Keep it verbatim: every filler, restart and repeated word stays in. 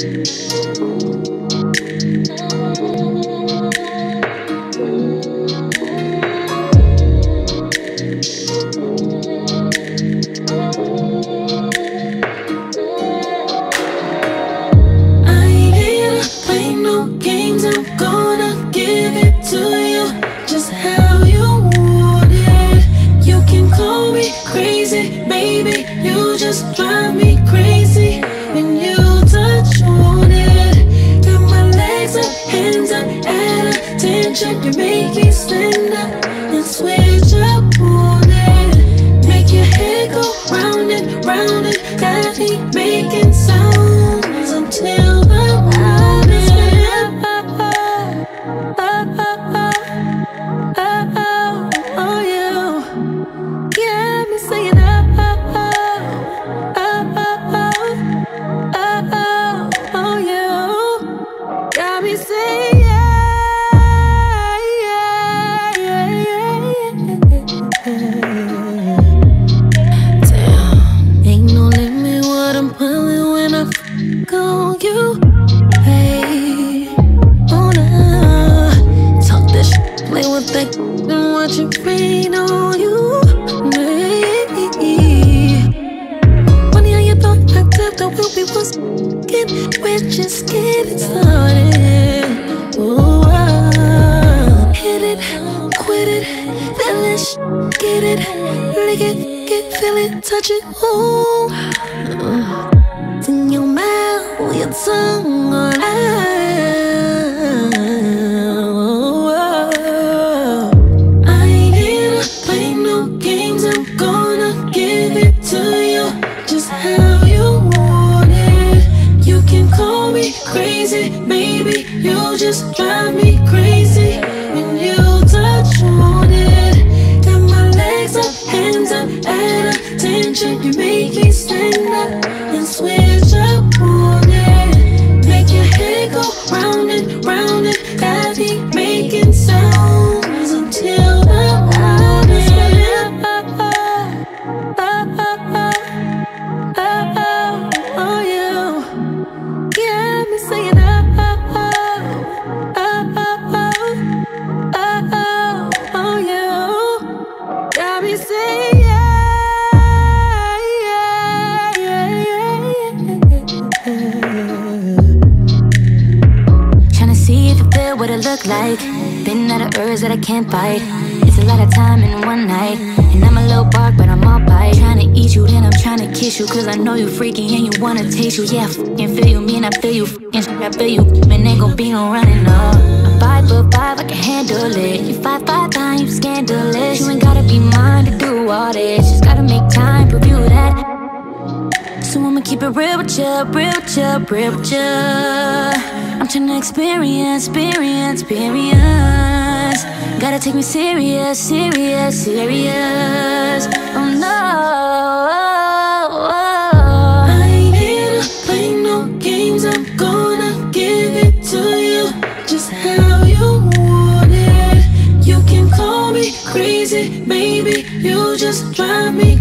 You make me stand up and switch up on it. Make your head go round and round and got me making sounds until the morning. Oh, oh, oh, oh, oh, you got me saying oh, oh, oh, oh, oh, oh, oh, you got me saying. And watch it rain on you. Funny how you thought I took the wheel, we was getting, we're just getting started. Ooh, oh. Hit it, quit it, feel it, sh get it, lick it, get, feel it, touch it. Ooh, it's in your mouth, your tongue, or I. Crazy, baby, you just drive me crazy when you touch on it. Got my legs up, hands up, at attention. You make me stand up and switch up on it. Make your head go round and round and got me making sounds until the morning. Oh, oh, oh, oh, oh, oh, you got me saying oh, oh, oh, oh, oh, oh, oh, you got me saying yeah, yeah, yeah, yeah. Tryna see if you feel what it look like. Been out of urge that I can't bite. It's a lot of time in one night. And I'm a little bark, but I'm all bite. Tryna eat you, then I'm tryna kiss you. Cause I know you freaky and you wanna taste you. Yeah, I f***ing feel you, me and I feel you. F***ing shit, I feel you. Man, ain't gon' be no running up. I'm five foot five, I can handle it. You five, five times, you scandalous. You ain't gotta be mine to do all this. Just gotta make time, prove you that. So I'ma keep it real with ya, real with ya, real with ya. I'm tryna experience, experience, experience. Gotta take me serious, serious, serious. Oh no, I ain't here to play no games. I'm gonna give it to you just how you want it. You can call me crazy, baby, you just drive me